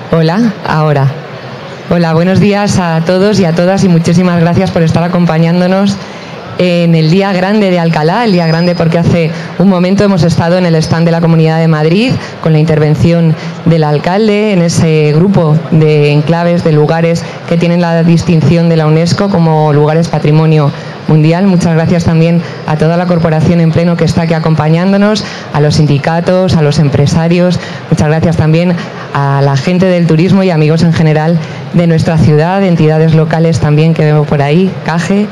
Hola, ahora. Hola, buenos días a todos y a todas y muchísimas gracias por estar acompañándonos en el Día Grande de Alcalá, el Día Grande porque hace un momento hemos estado en el stand de la Comunidad de Madrid con la intervención del alcalde en ese grupo de enclaves, de lugares que tienen la distinción de la UNESCO como lugares patrimonio mundial. Muchas gracias también a toda la corporación en pleno que está aquí acompañándonos, a los sindicatos, a los empresarios. Muchas gracias también a la gente del turismo y amigos en general de nuestra ciudad, entidades locales también que veo por ahí, CAGE.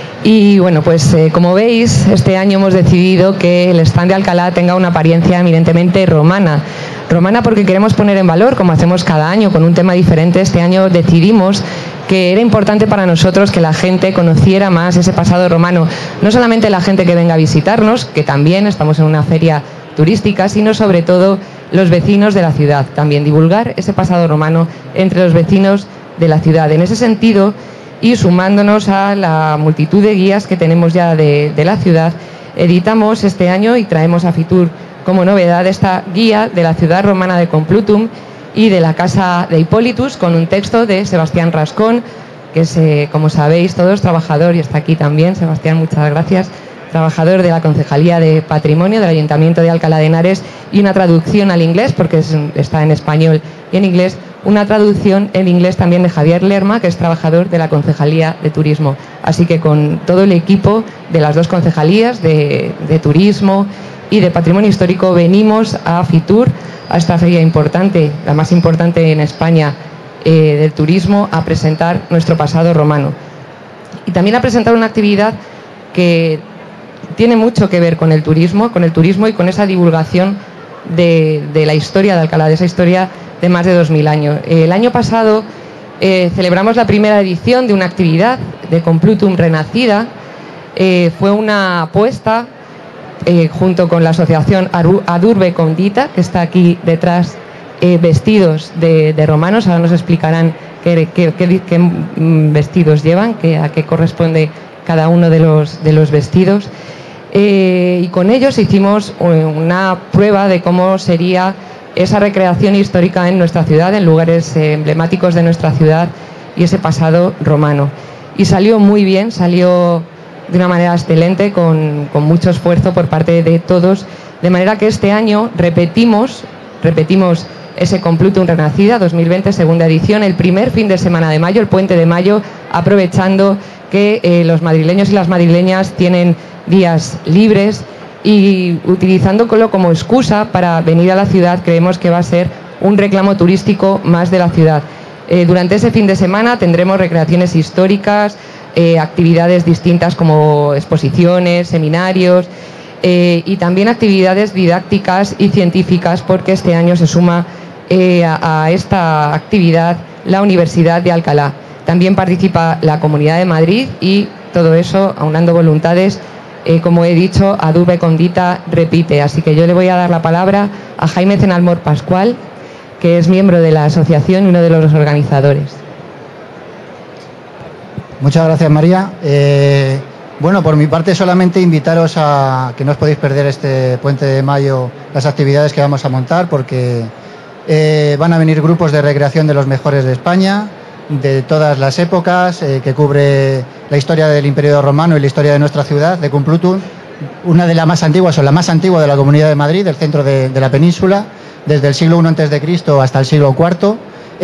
Y bueno, pues como veis, este año hemos decidido que el stand de Alcalá tenga una apariencia eminentemente romana. Romana porque queremos poner en valor, como hacemos cada año, con un tema diferente. Este año decidimos que era importante para nosotros que la gente conociera más ese pasado romano. No solamente la gente que venga a visitarnos, que también estamos en una feria turística, sino sobre todo los vecinos de la ciudad. También divulgar ese pasado romano entre los vecinos de la ciudad. En ese sentido, y sumándonos a la multitud de guías que tenemos ya de la ciudad, editamos este año y traemos a Fitur como novedad esta guía de la ciudad romana de Complutum y de la casa de Hippolytus, con un texto de Sebastián Rascón, que es, como sabéis todos, trabajador, y está aquí también. Sebastián, muchas gracias, trabajador de la Concejalía de Patrimonio del Ayuntamiento de Alcalá de Henares, y una traducción al inglés, porque está en español y en inglés, una traducción en inglés también de Javier Lerma, que es trabajador de la Concejalía de Turismo. Así que con todo el equipo de las dos concejalías de Turismo y de Patrimonio Histórico venimos a Fitur, a esta feria importante, la más importante en España del turismo, a presentar nuestro pasado romano. Y también a presentar una actividad que tiene mucho que ver con el turismo y con esa divulgación de la historia de Alcalá, de esa historia de más de 2000 años. El año pasado celebramos la primera edición de una actividad de Complutum Renacida. Fue una apuesta junto con la asociación Adurbe Condita, que está aquí detrás, vestidos de romanos. Ahora nos explicarán qué vestidos llevan, a qué corresponde cada uno de los vestidos. Y con ellos hicimos una prueba de cómo sería esa recreación histórica en nuestra ciudad, en lugares emblemáticos de nuestra ciudad y ese pasado romano. Y salió muy bien, salió de una manera excelente, con mucho esfuerzo por parte de todos, de manera que este año repetimos ese Complutum Renacida 2020, segunda edición, el primer fin de semana de mayo, el puente de mayo, aprovechando que los madrileños y las madrileñas tienen días libres, y utilizándolo como excusa para venir a la ciudad. Creemos que va a ser un reclamo turístico más de la ciudad. Durante ese fin de semana tendremos recreaciones históricas, actividades distintas como exposiciones, seminarios y también actividades didácticas y científicas, porque este año se suma a esta actividad la Universidad de Alcalá. También participa la Comunidad de Madrid y todo eso, aunando voluntades, como he dicho, Adurbe Condita repite. Así que yo le voy a dar la palabra a Jaime Zenalmor Pascual, que es miembro de la asociación y uno de los organizadores. Muchas gracias, María. Bueno, por mi parte solamente invitaros a que no os podéis perder este puente de mayo las actividades que vamos a montar, porque van a venir grupos de recreación de los mejores de España, de todas las épocas, que cubre la historia del Imperio Romano y la historia de nuestra ciudad, de Complutum, una de las más antiguas, o la más antigua de la Comunidad de Madrid, del centro de la península, desde el siglo I a.C. hasta el siglo IV.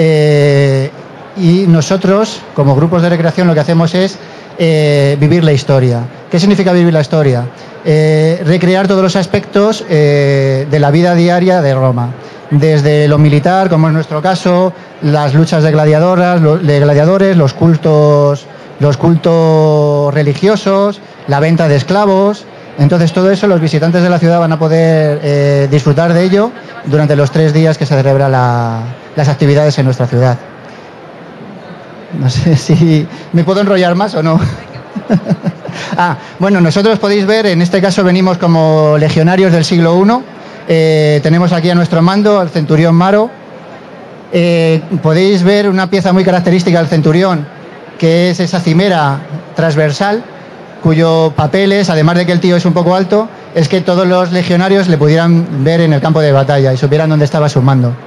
Y nosotros, como grupos de recreación, lo que hacemos es vivir la historia. ¿Qué significa vivir la historia? Recrear todos los aspectos de la vida diaria de Roma, desde lo militar, como es nuestro caso, las luchas de gladiadores, los cultos religiosos, la venta de esclavos. Entonces todo eso los visitantes de la ciudad van a poder disfrutar de ello durante los 3 días que se celebran las actividades en nuestra ciudad. No sé si me puedo enrollar más o no. Bueno, nosotros podéis ver, en este caso venimos como legionarios del siglo I. Tenemos aquí a nuestro mando al centurión Maro. Podéis ver una pieza muy característica del centurión, que es esa cimera transversal, cuyo papel es, además de que el tío es un poco alto, es que todos los legionarios le pudieran ver en el campo de batalla y supieran dónde estaba su mando.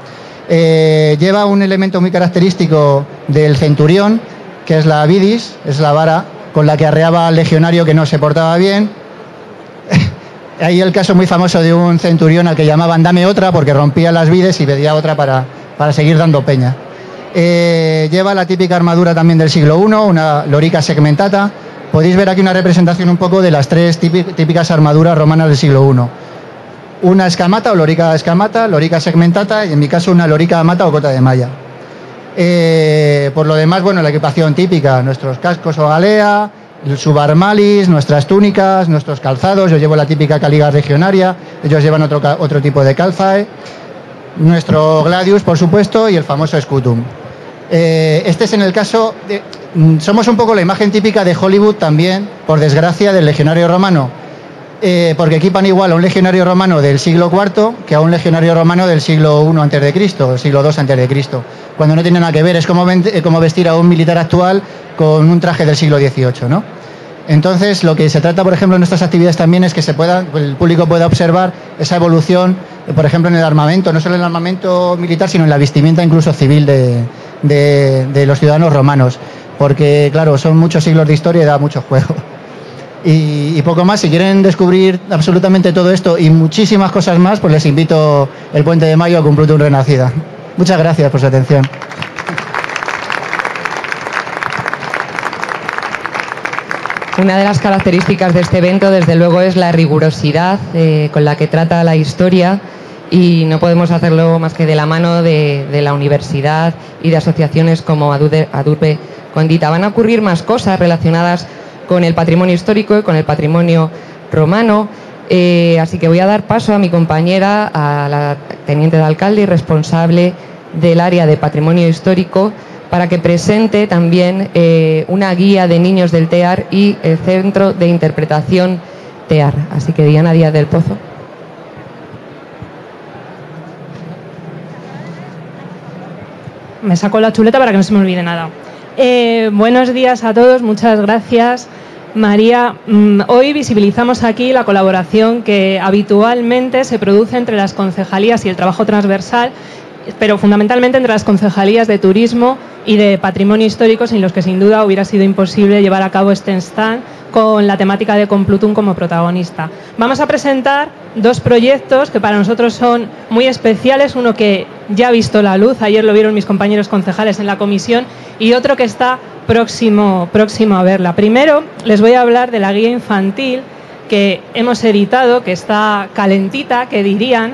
Lleva un elemento muy característico del centurión, que es la vidis, es la vara con la que arreaba al legionario que no se portaba bien. Hay el caso muy famoso de un centurión al que llamaban dame otra, porque rompía las vides y pedía otra para seguir dando peña. Lleva la típica armadura también del siglo I, una lorica segmentata. Podéis ver aquí una representación un poco de las tres típicas armaduras romanas del siglo I. Una escamata o lorica escamata, lorica segmentata y en mi caso una lorica amata o cota de malla. Por lo demás, bueno, la equipación típica, nuestros cascos o galea, el subarmalis, nuestras túnicas, nuestros calzados. Yo llevo la típica caliga legionaria, ellos llevan otro tipo de calzae, nuestro gladius, por supuesto, y el famoso scutum. Este es en el caso de... Somos un poco la imagen típica de Hollywood también, por desgracia, del legionario romano, porque equipan igual a un legionario romano del siglo IV que a un legionario romano del siglo I a.C., o siglo II a.C., cuando no tiene nada que ver. Es como vestir a un militar actual con un traje del siglo XVIII, ¿no? Entonces, lo que se trata, por ejemplo, en nuestras actividades también es que el público pueda observar esa evolución, por ejemplo, en el armamento, no solo en el armamento militar, sino en la vestimenta incluso civil de los ciudadanos romanos, porque, claro, son muchos siglos de historia y da mucho juego. Y poco más. Si quieren descubrir absolutamente todo esto y muchísimas cosas más, pues les invito el Puente de Mayo a Complutum Renacida. Muchas gracias por su atención. Una de las características de este evento, desde luego, es la rigurosidad con la que trata la historia, y no podemos hacerlo más que de la mano de la universidad y de asociaciones como Adurbe Condita. Van a ocurrir más cosas relacionadas con el patrimonio histórico y con el patrimonio romano, así que voy a dar paso a mi compañera, a la teniente de alcalde y responsable del área de patrimonio histórico, para que presente también una guía de niños del TEAR y el Centro de Interpretación TEAR. Así que Diana Díaz del Pozo. Me saco la chuleta para que no se me olvide nada. Buenos días a todos, muchas gracias, María. Hoy visibilizamos aquí la colaboración que habitualmente se produce entre las concejalías y el trabajo transversal, pero fundamentalmente entre las concejalías de turismo y de patrimonio histórico, sin los que sin duda hubiera sido imposible llevar a cabo este stand con la temática de Complutum como protagonista. Vamos a presentar dos proyectos que para nosotros son muy especiales, uno que ya ha visto la luz, ayer lo vieron mis compañeros concejales en la comisión, y otro que está próximo a verla. Primero les voy a hablar de la guía infantil que hemos editado, que está calentita, que dirían,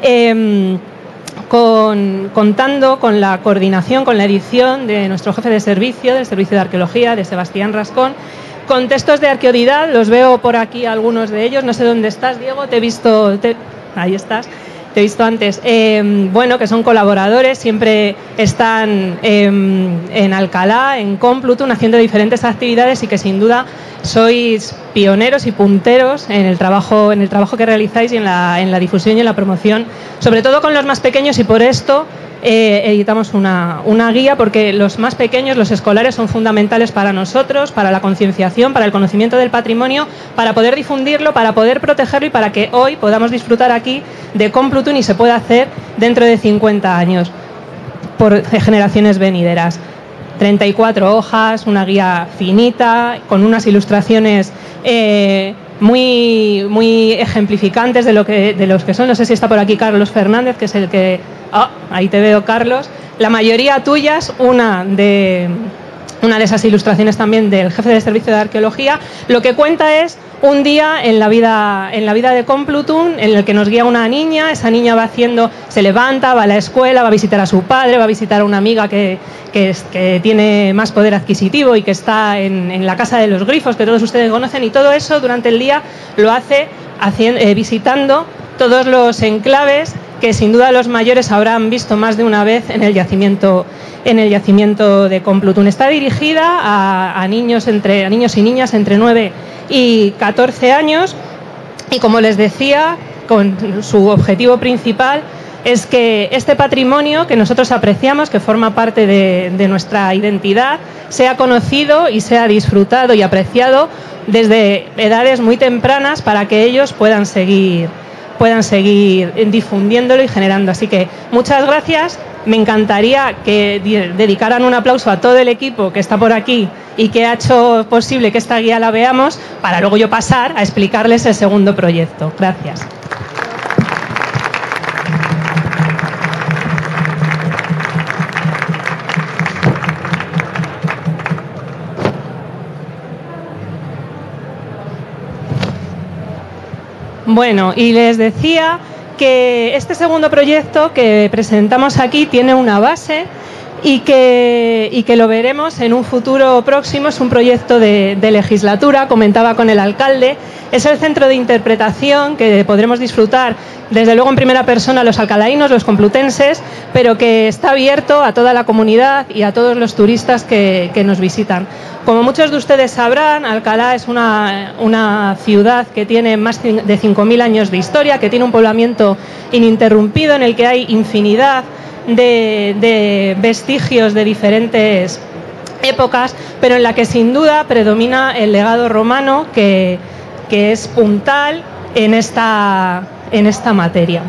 contando con la coordinación, con la edición de nuestro jefe de servicio, del Servicio de Arqueología, de Sebastián Rascón, con textos de arqueodidad. Los veo por aquí algunos de ellos, no sé dónde estás, Diego, te he visto, ahí estás, te he visto antes, bueno, que son colaboradores, siempre están en Alcalá, en Complutum, haciendo diferentes actividades, y que sin duda sois pioneros y punteros en el trabajo que realizáis y en la difusión y en la promoción, sobre todo con los más pequeños, y por esto editamos una guía, porque los más pequeños, los escolares, son fundamentales para nosotros, para la concienciación, para el conocimiento del patrimonio, para poder difundirlo, para poder protegerlo y para que hoy podamos disfrutar aquí de Complutum y se pueda hacer dentro de 50 años por generaciones venideras. 34 hojas, una guía finita, con unas ilustraciones muy ejemplificantes de los que son. No sé si está por aquí Carlos Fernández, que es el que... ahí te veo, Carlos. La mayoría tuyas, una de esas ilustraciones también del jefe del Servicio de Arqueología. Lo que cuenta es un día en la vida de Complutum, en el que nos guía una niña. Esa niña se levanta, va a la escuela, va a visitar a su padre, va a visitar a una amiga que tiene más poder adquisitivo y que está en la Casa de los Grifos, que todos ustedes conocen, y todo eso durante el día lo hace visitando todos los enclaves que sin duda los mayores habrán visto más de una vez en el yacimiento de Complutum. Está dirigida a niños y niñas entre 9 y 14 años, y como les decía, con su objetivo principal es que este patrimonio que nosotros apreciamos, que forma parte de nuestra identidad, sea conocido y sea disfrutado y apreciado desde edades muy tempranas, para que ellos puedan seguir difundiéndolo y generando. Así que muchas gracias me encantaría que dedicaran un aplauso a todo el equipo que está por aquí y que ha hecho posible que esta guía la veamos, para luego yo pasar a explicarles el segundo proyecto. Gracias. Bueno, y les decía que este segundo proyecto que presentamos aquí tiene una base y que lo veremos en un futuro próximo. Es un proyecto de legislatura, comentaba con el alcalde. Es el centro de interpretación que podremos disfrutar desde luego en primera persona los alcalainos, los complutenses, pero que está abierto a toda la comunidad y a todos los turistas que nos visitan. Como muchos de ustedes sabrán, Alcalá es una ciudad que tiene más de 5.000 años de historia, que tiene un poblamiento ininterrumpido en el que hay infinidad de vestigios de diferentes épocas, pero en la que sin duda predomina el legado romano que es puntal en esta materia.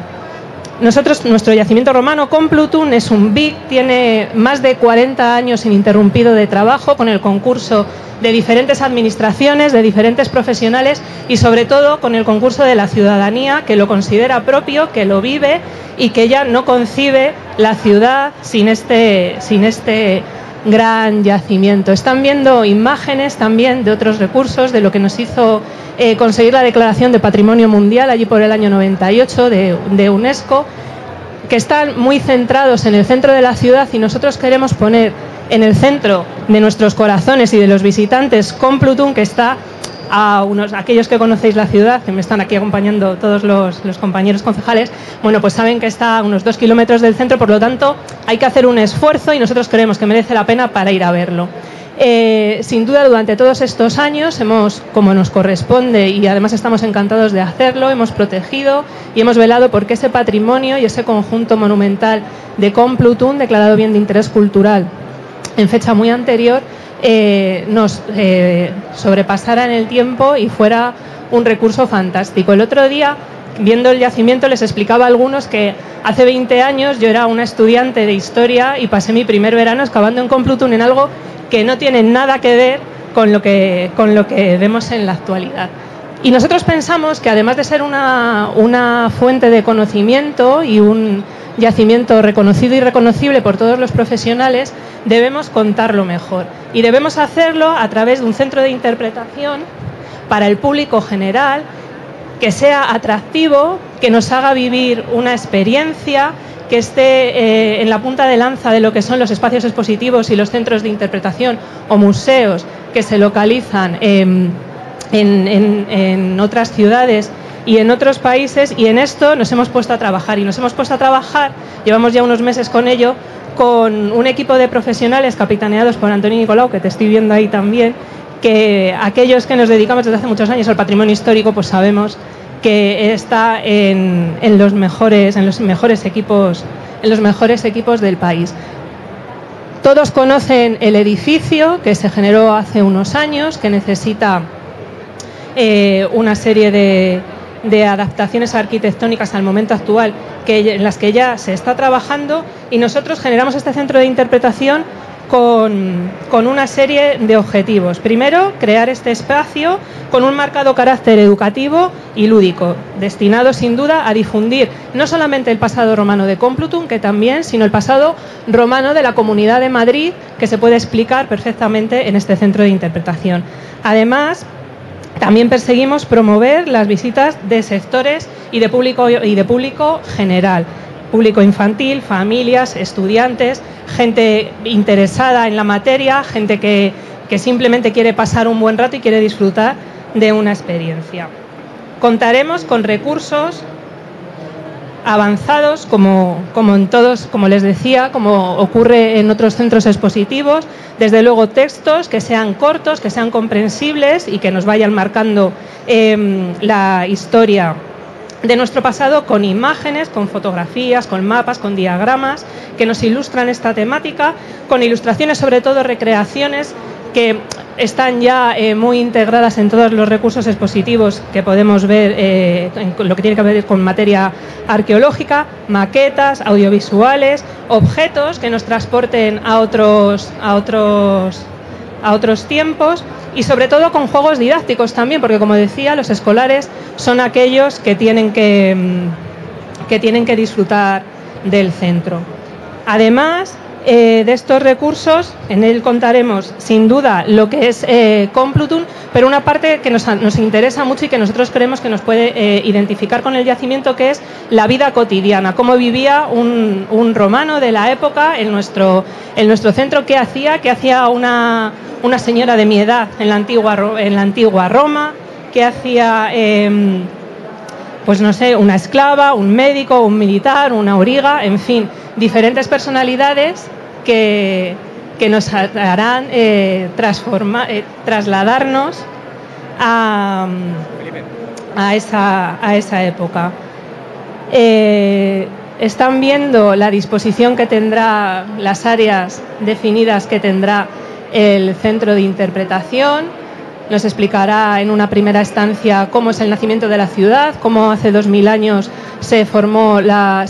Nuestro yacimiento romano, Complutum, es un BIC, tiene más de 40 años ininterrumpido de trabajo con el concurso de diferentes administraciones, de diferentes profesionales y sobre todo con el concurso de la ciudadanía, que lo considera propio, que lo vive y que ya no concibe la ciudad sin este gran yacimiento. Están viendo imágenes también de otros recursos, de lo que nos hizo conseguir la declaración de Patrimonio Mundial allí por el año 98 de UNESCO, que están muy centrados en el centro de la ciudad, y nosotros queremos poner en el centro de nuestros corazones y de los visitantes Complutum, que está aquellos que conocéis la ciudad, que me están aquí acompañando todos los compañeros concejales, bueno, pues saben que está a unos 2 kilómetros del centro, por lo tanto hay que hacer un esfuerzo y nosotros creemos que merece la pena para ir a verlo. Sin duda, durante todos estos años hemos, como nos corresponde, y además estamos encantados de hacerlo, hemos protegido y hemos velado porque ese patrimonio y ese conjunto monumental de Complutum, declarado bien de interés cultural en fecha muy anterior, nos sobrepasara en el tiempo y fuera un recurso fantástico. El otro día, viendo el yacimiento, les explicaba a algunos que hace 20 años yo era una estudiante de historia y pasé mi primer verano excavando en Complutum en algo que no tiene nada que ver con lo que vemos en la actualidad. Y nosotros pensamos que además de ser una fuente de conocimiento y un yacimiento reconocido y reconocible por todos los profesionales, debemos contarlo mejor. Y debemos hacerlo a través de un centro de interpretación para el público general, que sea atractivo, que nos haga vivir una experiencia, que esté en la punta de lanza de lo que son los espacios expositivos y los centros de interpretación o museos que se localizan en otras ciudades y en otros países, y en esto nos hemos puesto a trabajar. Y nos hemos puesto a trabajar, llevamos ya unos meses con ello, con un equipo de profesionales capitaneados por Antonio Nicolau, que te estoy viendo ahí también, que aquellos que nos dedicamos desde hace muchos años al patrimonio histórico, pues sabemos que está en los mejores equipos del país. Todos conocen el edificio que se generó hace unos años, que necesita una serie de adaptaciones arquitectónicas al momento actual, en las que ya se está trabajando, y nosotros generamos este centro de interpretación con una serie de objetivos. Primero, crear este espacio con un marcado carácter educativo y lúdico, destinado sin duda a difundir no solamente el pasado romano de Complutum, que también, sino el pasado romano de la Comunidad de Madrid, que se puede explicar perfectamente en este centro de interpretación. Además, también perseguimos promover las visitas de sectores y de público general. Público infantil, familias, estudiantes, gente interesada en la materia, gente que simplemente quiere pasar un buen rato y quiere disfrutar de una experiencia. Contaremos con recursos avanzados, como en todos, como les decía, como ocurre en otros centros expositivos. Desde luego, textos que sean cortos, que sean comprensibles y que nos vayan marcando la historia de nuestro pasado, con imágenes, con fotografías, con mapas, con diagramas que nos ilustran esta temática, con ilustraciones, sobre todo recreaciones, que están ya muy integradas en todos los recursos expositivos que podemos ver en lo que tiene que ver con materia arqueológica, maquetas, audiovisuales, objetos que nos transporten a otros tiempos y sobre todo con juegos didácticos también, porque como decía, los escolares son aquellos que tienen que disfrutar del centro. Además de estos recursos, en él contaremos sin duda lo que es Complutum, pero una parte que nos interesa mucho y que nosotros creemos que nos puede identificar con el yacimiento, que es la vida cotidiana, cómo vivía un romano de la época en nuestro centro, qué hacía una señora de mi edad en la antigua Roma, qué hacía pues no sé, una esclava, un médico, un militar, una auriga, en fin, diferentes personalidades que nos harán trasladarnos a esa época. Están viendo la disposición que tendrá, las áreas definidas que tendrá el centro de interpretación. Nos explicará en una primera instancia cómo es el nacimiento de la ciudad, cómo hace 2000 años se fundó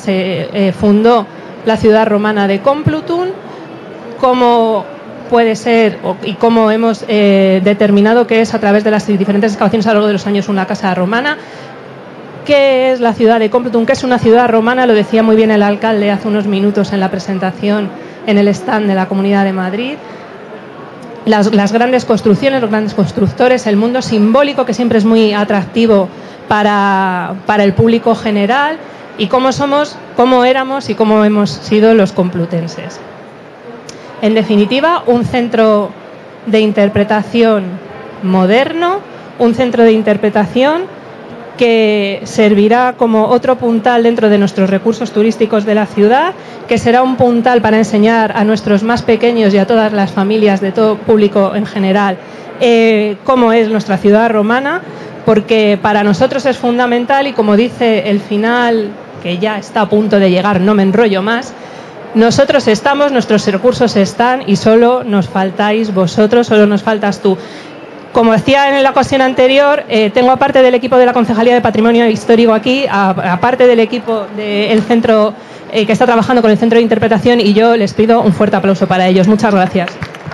la ciudad romana de Complutum, cómo puede ser y cómo hemos determinado que es a través de las diferentes excavaciones a lo largo de los años una casa romana. ¿Qué es la ciudad de Complutum? ¿Qué es una ciudad romana? Lo decía muy bien el alcalde hace unos minutos en la presentación en el stand de la Comunidad de Madrid. Las grandes construcciones, los grandes constructores, el mundo simbólico, que siempre es muy atractivo para el público general, y cómo somos, cómo éramos y cómo hemos sido los complutenses. En definitiva, un centro de interpretación moderno, un centro de interpretación que servirá como otro puntal dentro de nuestros recursos turísticos de la ciudad, que será un puntal para enseñar a nuestros más pequeños y a todas las familias de todo público en general cómo es nuestra ciudad romana, porque para nosotros es fundamental, y como dice el final, que ya está a punto de llegar, no me enrollo más, nosotros estamos, nuestros recursos están, y solo nos faltáis vosotros, solo nos faltas tú. Como decía en la ocasión anterior, tengo aparte del equipo de la Concejalía de Patrimonio Histórico aquí, aparte del equipo del centro que está trabajando con el Centro de Interpretación, y yo les pido un fuerte aplauso para ellos. Muchas gracias.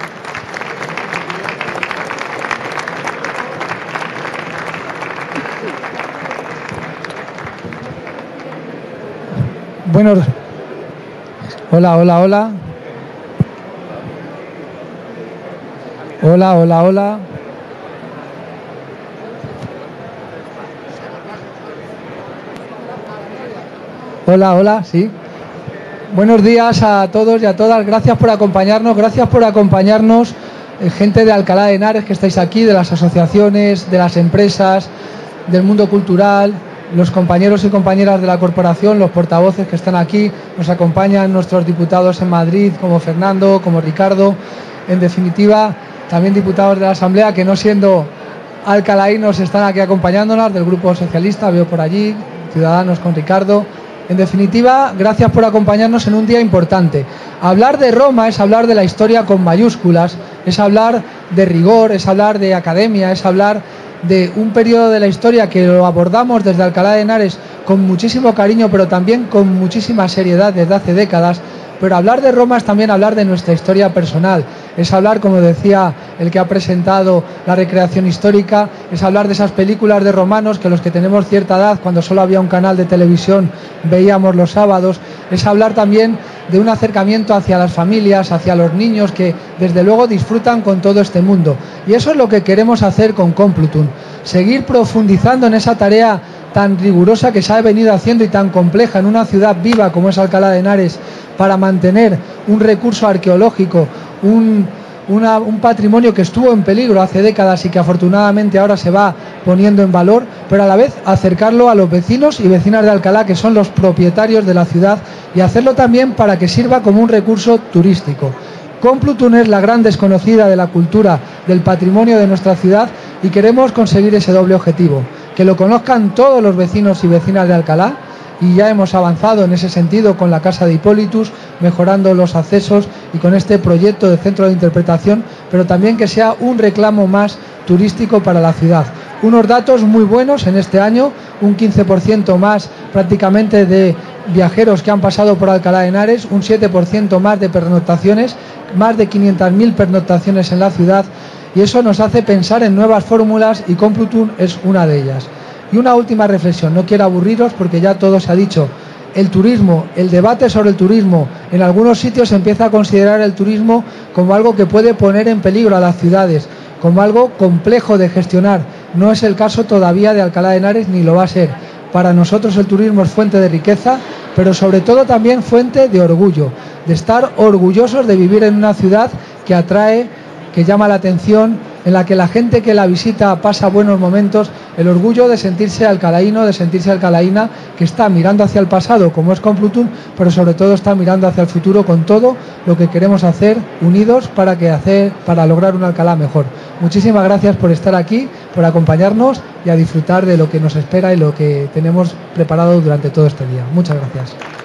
Bueno, hola. Hola. Hola, sí. Buenos días a todos y a todas. Gracias por acompañarnos, gente de Alcalá de Henares que estáis aquí, de las asociaciones, de las empresas, del mundo cultural, los compañeros y compañeras de la corporación, los portavoces que están aquí. Nos acompañan nuestros diputados en Madrid, como Fernando, como Ricardo. En definitiva, también diputados de la Asamblea que, no siendo alcalaínos, están aquí acompañándonos, del Grupo Socialista, veo por allí, Ciudadanos con Ricardo. En definitiva, gracias por acompañarnos en un día importante. Hablar de Roma es hablar de la historia con mayúsculas, es hablar de rigor, es hablar de academia, es hablar de un periodo de la historia que lo abordamos desde Alcalá de Henares con muchísimo cariño, pero también con muchísima seriedad desde hace décadas. Pero hablar de Roma es también hablar de nuestra historia personal, es hablar, como decía el que ha presentado la recreación histórica, es hablar de esas películas de romanos que los que tenemos cierta edad, cuando solo había un canal de televisión, veíamos los sábados. Es hablar también de un acercamiento hacia las familias, hacia los niños que desde luego disfrutan con todo este mundo. Y eso es lo que queremos hacer con Complutum, seguir profundizando en esa tarea tan rigurosa que se ha venido haciendo y tan compleja en una ciudad viva como es Alcalá de Henares, para mantener un recurso arqueológico, un patrimonio que estuvo en peligro hace décadas y que afortunadamente ahora se va poniendo en valor, pero a la vez acercarlo a los vecinos y vecinas de Alcalá, que son los propietarios de la ciudad, y hacerlo también para que sirva como un recurso turístico. Complutum es la gran desconocida de la cultura, del patrimonio de nuestra ciudad, y queremos conseguir ese doble objetivo, que lo conozcan todos los vecinos y vecinas de Alcalá, y ya hemos avanzado en ese sentido con la Casa de Hipólitus, mejorando los accesos, y con este proyecto de centro de interpretación pero también que sea un reclamo más turístico para la ciudad. Unos datos muy buenos en este año, un 15% más prácticamente de viajeros que han pasado por Alcalá de Henares, un 7% más de pernoctaciones, más de 500.000 pernoctaciones en la ciudad, y eso nos hace pensar en nuevas fórmulas y Complutum es una de ellas. Y una última reflexión, no quiero aburriros porque ya todo se ha dicho. El turismo, el debate sobre el turismo, en algunos sitios se empieza a considerar el turismo como algo que puede poner en peligro a las ciudades, como algo complejo de gestionar. No es el caso todavía de Alcalá de Henares ni lo va a ser. Para nosotros el turismo es fuente de riqueza, pero sobre todo también fuente de orgullo, de estar orgullosos de vivir en una ciudad que atrae, que llama la atención, en la que la gente que la visita pasa buenos momentos, el orgullo de sentirse alcalaíno, de sentirse alcalaína, que está mirando hacia el pasado como es Complutum, pero sobre todo está mirando hacia el futuro con todo lo que queremos hacer unidos para lograr un Alcalá mejor. Muchísimas gracias por estar aquí, por acompañarnos y a disfrutar de lo que nos espera y lo que tenemos preparado durante todo este día. Muchas gracias.